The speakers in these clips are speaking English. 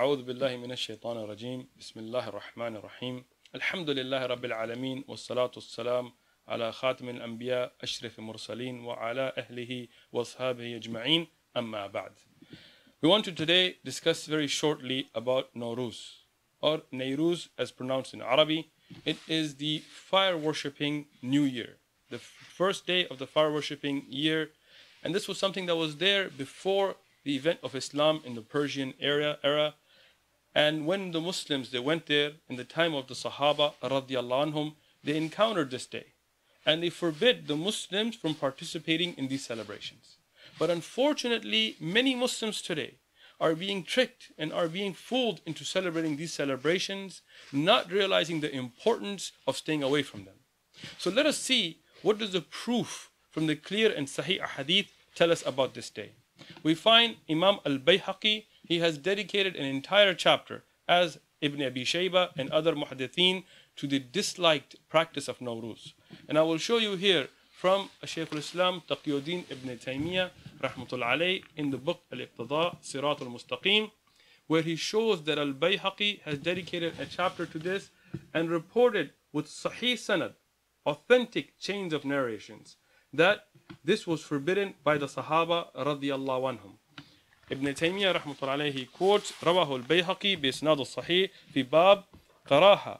أعوذ بالله من الشيطان الرجيم بسم الله الرحمن الرحيم الحمد لله رب العالمين والصلاة والسلام على خاتم الأنبياء أشرف المرسلين وعلى أهله وأصحابه أجمعين أما بعد. We want to today discuss very shortly about Nowruz or Nairuz as pronounced in Arabic. It is the fire worshipping new year, the first day of the fire worshipping year, and this was something that was there before the event of Islam in the Persian era. And when the Muslims, they went there in the time of the Sahaba radiallahu anhum, they encountered this day. And they forbid the Muslims from participating in these celebrations. But unfortunately, many Muslims today are being tricked and are being fooled into celebrating these celebrations, not realizing the importance of staying away from them. So let us see, what does the proof from the clear and Sahih Hadith tell us about this day? We find Imam al-Bayhaqi, he has dedicated an entire chapter, as Ibn Abi Shayba and other muhaddithin, to the disliked practice of Nowruz. And I will show you here from Shaykh al-Islam Taqiyuddin ibn Taymiyyah rahmatullah alayh in the book Al-Iqtada Sirat al-Mustaqim, where he shows that al-Bayhaqi has dedicated a chapter to this and reported with Sahih Sanad, authentic chains of narrations, that this was forbidden by the Sahaba radiyallahu anhum. Ibn Taymiyyah rahmatullah alayhi, he quotes Rawahu al-Bayhaqi bi isnad al-Sahih fi bab qaraha,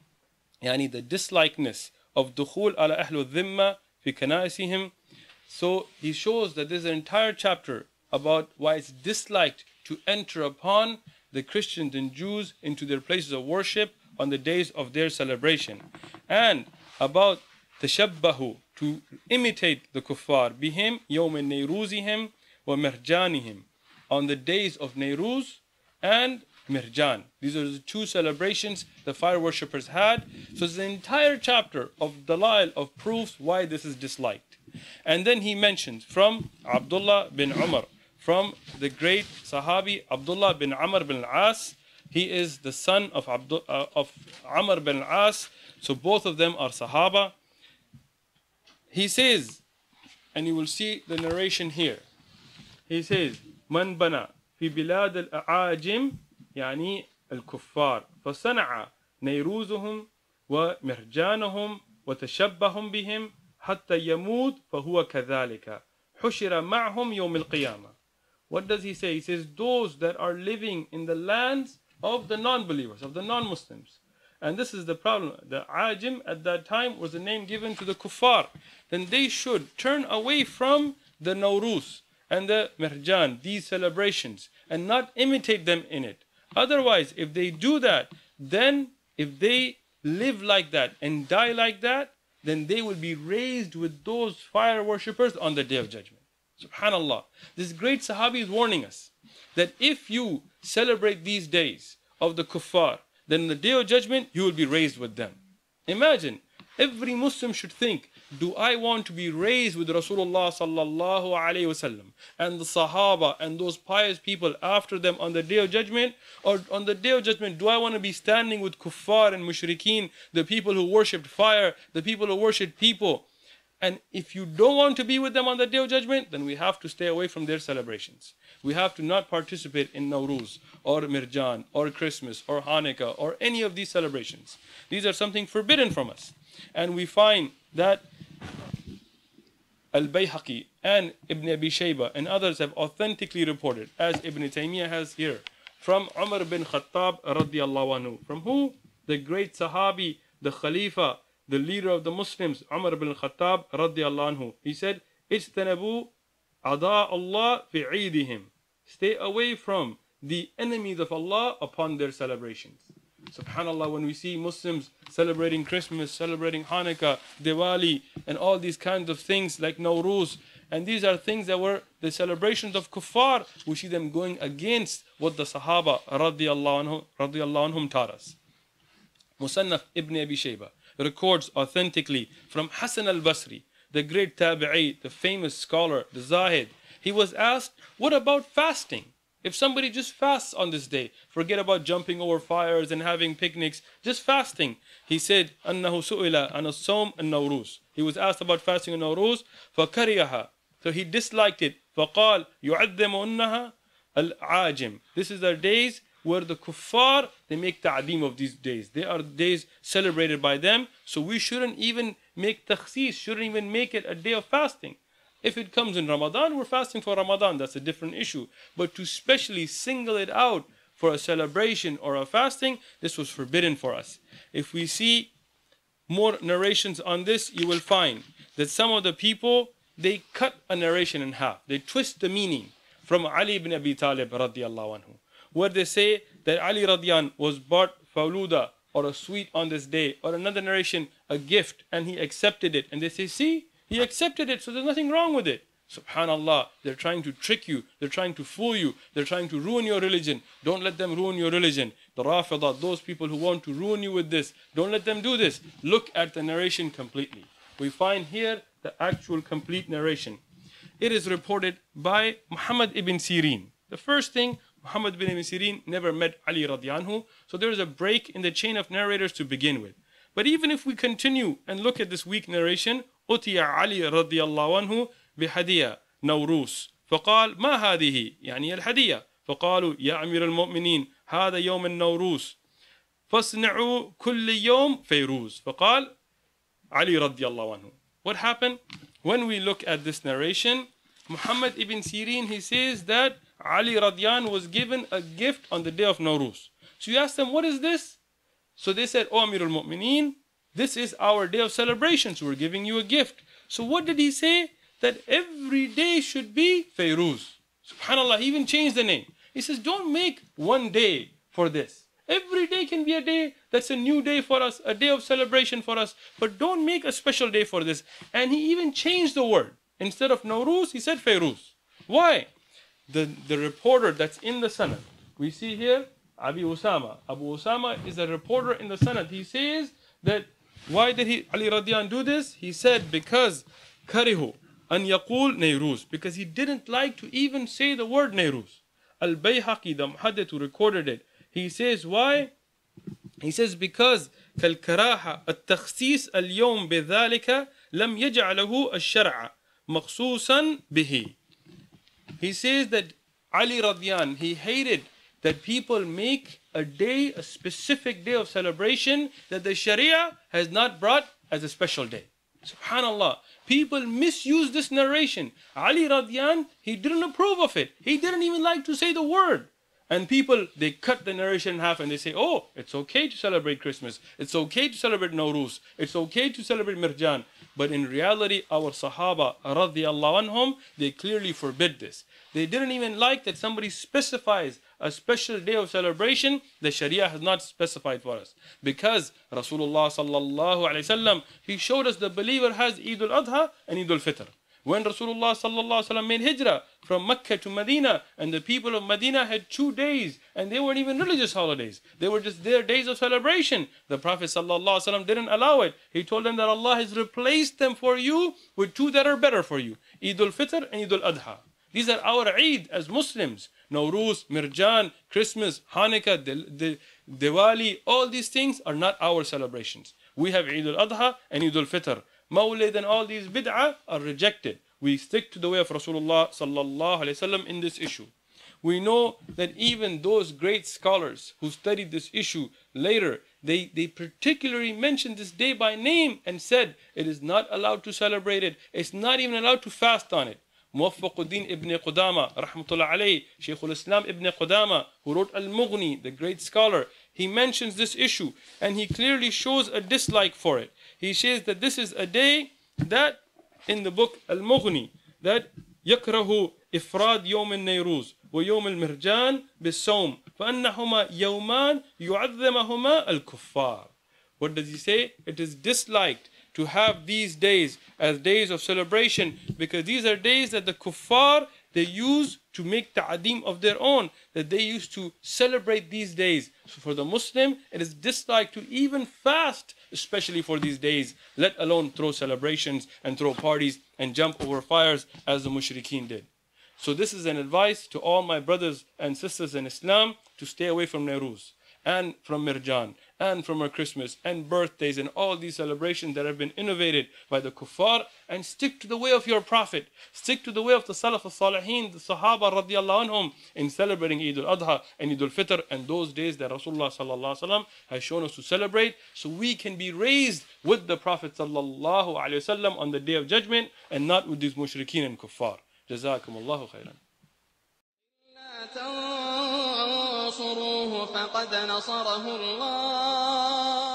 yani the dislikeness of dukhul ala ahlu dhimma fi kanaisihim. So he shows that there's an entire chapter about why it's disliked to enter upon the Christians and Jews into their places of worship on the days of their celebration, and about tashabbahu, to imitate the kuffar, bihim yawm nayruzihim wa mirjanihim, on the days of Nairuz and Mirjan. These are the two celebrations the fire worshippers had. So it's an entire chapter of dalail, of proofs why this is disliked. And then he mentions from Abdullah bin Umar, from the great Sahabi Abdullah bin Amr bin al-As. He is the son of Amr bin al-As. So both of them are Sahaba. He says, and you will see the narration here. He says, من بنى في بلاد الأعاجم يعني الكفار فصنع نيروزهم ومرجانهم وتشبهم بهم حتى يموت فهو كذلك حشر معهم يوم القيامة. What does he say? He says, those that are living in the lands of the non-believers, of the non-Muslims. And this is the problem. The Ajim at that time was a name given to the kuffar. Then they should turn away from the Nowruz and the Mirjan, these celebrations, and not imitate them in it. Otherwise, if they do that, then if they live like that and die like that, then they will be raised with those fire worshippers on the Day of Judgment. Subhanallah. This great Sahabi is warning us that if you celebrate these days of the kuffar, then on the Day of Judgment, you will be raised with them. Imagine, every Muslim should think, do I want to be raised with Rasulullah sallallahu alayhi wasallam and the Sahaba and those pious people after them on the Day of Judgment? Or on the Day of Judgment, do I want to be standing with kuffar and mushrikeen, the people who worshipped fire, the people who worshipped people? And if you don't want to be with them on the Day of Judgment, then we have to stay away from their celebrations. We have to not participate in Nowruz or Mirjan or Christmas or Hanukkah or any of these celebrations. These are something forbidden from us. And we find that Al-Bayhaqi and Ibn Abi Shayba and others have authentically reported, as Ibn Taymiyyah has here, from Umar bin Khattab radiyallahu anhu. From who? The great Sahabi, the Khalifa, the leader of the Muslims, Umar bin Khattab radiyallahu anhu. He said, "Ijtanabu ada Allah fi eidihim." Stay away from the enemies of Allah upon their celebrations. Subhanallah, when we see Muslims celebrating Christmas, celebrating Hanukkah, Diwali, and all these kinds of things like Nowruz, and these are things that were the celebrations of kuffar, we see them going against what the Sahaba radiyallahu anhum taught us. Musannaf Ibn Abi Shayba records authentically from Hasan al-Basri, the great tabi'i, the famous scholar, the Zahid. He was asked, what about fasting? If somebody just fasts on this day, forget about jumping over fires and having picnics, just fasting. He said, أنه سئل عن الصوم النوروز. He was asked about fasting on Nowruz, فكرهها. So he disliked it. فقال يعظمونها العاجم. This is the days where the kuffar, they make ta'deem of these days. They are days celebrated by them. So we shouldn't even make takhsis, shouldn't even make it a day of fasting. If it comes in Ramadan, we're fasting for Ramadan. That's a different issue. But to specially single it out for a celebration or a fasting, this was forbidden for us. If we see more narrations on this, you will find that some of the people, they cut a narration in half. They twist the meaning from Ali ibn Abi Talib radiallahu anhu, where they say that Ali radian was bought fawluda or a sweet on this day, or another narration, a gift, and he accepted it. And they say, see, he accepted it, so there's nothing wrong with it. Subhanallah, they're trying to trick you, they're trying to fool you, they're trying to ruin your religion. Don't let them ruin your religion. The Rafidah, those people who want to ruin you with this, don't let them do this. Look at the narration completely. We find here the actual complete narration. It is reported by Muhammad ibn Sirin. The first thing, Muhammad ibn Sirin never met Ali radiallahu, so there is a break in the chain of narrators to begin with. But even if we continue and look at this weak narration, أتي علي رضي الله عنه بهدية نوروز فقال ما هذه يعني الهدية فقالوا يا أمير المؤمنين هذا يوم النوروز فاصنعوا كل يوم فيروز فقال علي رضي الله عنه. What happened? When we look at this narration, Muhammad ibn Sirin, he says that Ali radiyan was given a gift on the day of Nowruz. So you ask them, what is this? So they said, oh Amir al-Mu'mineen, this is our day of celebration, so we're giving you a gift. So what did he say? That every day should be Fayruz. Subhanallah, he even changed the name. He says, don't make one day for this. Every day can be a day that's a new day for us, a day of celebration for us. But don't make a special day for this. And he even changed the word. Instead of Nowruz, he said Fayruz. Why? The reporter that's in the Sanad, we see here, Abu Usama. Abu Usama is a reporter in the Sanad. He says that, why did Ali radiyan do this? He said, because karihu an yaqul Nayruz, because he didn't like to even say the word Nayruz. Al-Bayhaqi, the Muhaddith who recorded it, he says, why? He says, because كالكراهة التخصيص اليوم بذلك لم يجعله الشرع مخصوصا به. He says that Ali radiyan, he hated that people make a day, a specific day of celebration that the Sharia has not brought as a special day. Subhanallah. People misuse this narration. Ali radiyan, he didn't approve of it. He didn't even like to say the word. And people, they cut the narration in half and they say, oh, it's okay to celebrate Christmas. It's okay to celebrate Nowruz. It's okay to celebrate Mirjan. But in reality, our Sahaba, radiyallahu anhum, they clearly forbid this. They didn't even like that somebody specifies a special day of celebration the Sharia has not specified for us. Because Rasulullah sallallahu alayhi wasallam, he showed us the believer has Eid al-Adha and Eid al-Fitr. When Rasulullah sallallahu alaihi wasallam made hijrah from Mecca to Medina, and the people of Medina had 2 days, and they weren't even religious holidays. They were just their days of celebration. The Prophet sallallahu alaihi wasallam didn't allow it. He told them that Allah has replaced them for you with 2 that are better for you. Eid al-Fitr and Eid al-Adha. These are our Eid as Muslims. Nowruz, Mirjan, Christmas, Hanukkah, Diwali, all these things are not our celebrations. We have Eid al-Adha and Eid al-Fitr. Mawlid and all these bid'ah are rejected. We stick to the way of Rasulullah sallallahu alaihi wasallam in this issue. We know that even those great scholars who studied this issue later, they particularly mentioned this day by name and said it is not allowed to celebrate it. It's not even allowed to fast on it. Muwaffaquddin ibn Qudama, rahmatullah alayhi, Shaykh al-Islam ibn Qudama, who wrote Al-Mughni, the great scholar, he mentions this issue and he clearly shows a dislike for it. He says that this is a day that in the book Al-Mughni, that يكره إفراد يوم النيروز ويوم المرجان بالصوم فأنهما يومان يعظمهما الكفار. What does he say? It is disliked to have these days as days of celebration because these are days that the kuffar, they use to make ta'adim of their own, that they used to celebrate these days. So for the Muslim, it is disliked to even fast, especially for these days, let alone throw celebrations and throw parties and jump over fires as the mushrikeen did. So this is an advice to all my brothers and sisters in Islam to stay away from Nowruz. and from Mirjan and from our Christmas and birthdays and all these celebrations that have been innovated by the kuffar, and stick to the way of your Prophet. Stick to the way of the Salaf al-Salihin, the Sahaba radiallahu anhum, in celebrating Eid al-Adha and Eid al-Fitr and those days that Rasulullah sallallahu alaihi wasallam has shown us to celebrate, so we can be raised with the Prophet sallallahu alaihi wasallam on the Day of Judgment and not with these mushrikeen and kuffar. Jazakumullahu khairan. تنصروه فقد نصره الله